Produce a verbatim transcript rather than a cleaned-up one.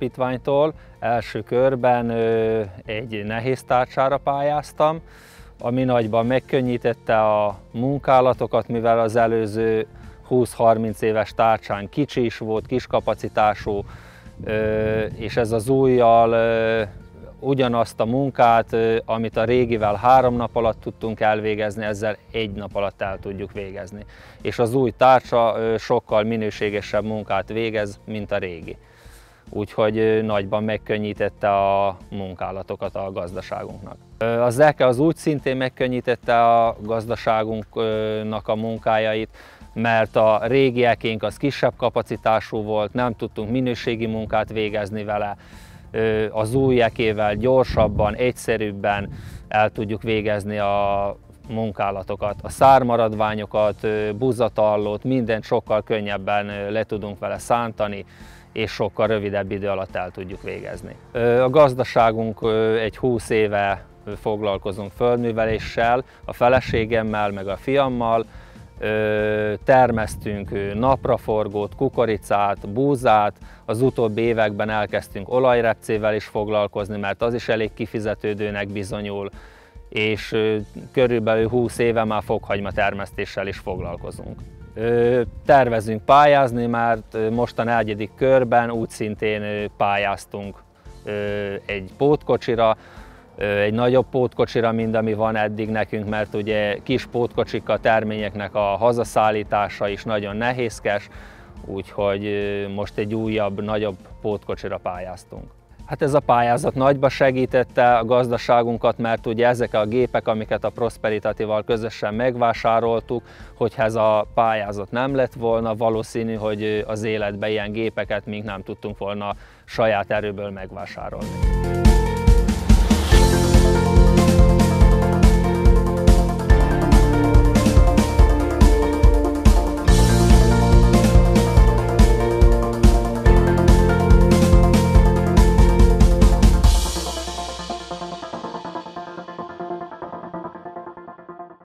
alapítványtól. Első körben egy nehéz tárcsára pályáztam, ami nagyban megkönnyítette a munkálatokat, mivel az előző húsz-harminc éves tárcsán kicsi is volt, kis kapacitású, és ez az újjal ugyanazt a munkát, amit a régivel három nap alatt tudtunk elvégezni, ezzel egy nap alatt el tudjuk végezni. És az új tárcsa sokkal minőségesebb munkát végez, mint a régi. Úgyhogy nagyban megkönnyítette a munkálatokat a gazdaságunknak. Az EKE az úgy szintén megkönnyítette a gazdaságunknak a munkájait, mert a régi ekénk az kisebb kapacitású volt, nem tudtunk minőségi munkát végezni vele. Az új ekével gyorsabban, egyszerűbben el tudjuk végezni a munkálatokat. A szármaradványokat, buzatallót, mindent sokkal könnyebben le tudunk vele szántani, és sokkal rövidebb idő alatt el tudjuk végezni. A gazdaságunk egy húsz éve foglalkozunk földműveléssel, a feleségemmel, meg a fiammal. Termesztünk napraforgót, kukoricát, búzát, az utóbbi években elkezdtünk olajrepcével is foglalkozni, mert az is elég kifizetődőnek bizonyul, és körülbelül húsz éve már fokhagyma termesztéssel is foglalkozunk. Tervezünk pályázni, mert most a negyedik körben úgy szintén pályáztunk egy pótkocsira, egy nagyobb pótkocsira, mint ami van eddig nekünk, mert ugye kis pótkocsik a terményeknek a hazaszállítása is nagyon nehézkes, úgyhogy most egy újabb, nagyobb pótkocsira pályáztunk. Hát ez a pályázat nagyba segítette a gazdaságunkat, mert ugye ezek a gépek, amiket a Prosperitatival közösen megvásároltuk, hogyha ez a pályázat nem lett volna, valószínű, hogy az életben ilyen gépeket még nem tudtunk volna saját erőből megvásárolni.